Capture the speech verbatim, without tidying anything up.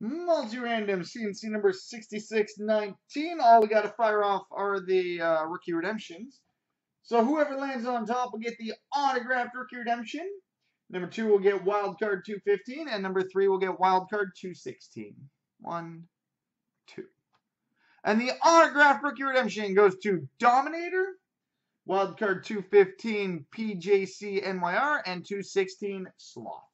Multi Random C and C number sixty-six nineteen. All we got to fire off are the uh, rookie redemptions. So whoever lands on top will get the autographed rookie redemption. Number two will get wild card two fifteen, and number three will get wild card two sixteen. One, two. And the autographed rookie redemption goes to Dominator, wild card two fifteen P J C N Y R, and two sixteen Sloth.